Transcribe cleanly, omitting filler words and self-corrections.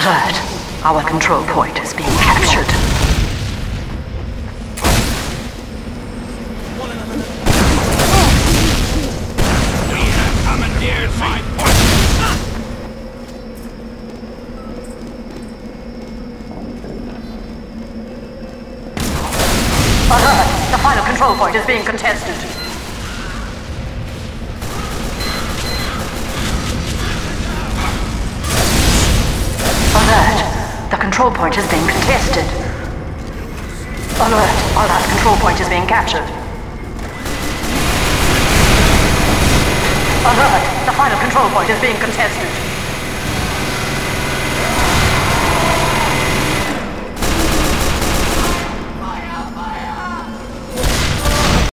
Alert! Our control point is being captured. We have commandeered my point! Alert! The final control point is being contested. Alert! The control point is being contested. Alert! Our last control point is being captured. Alert! The final control point is being contested.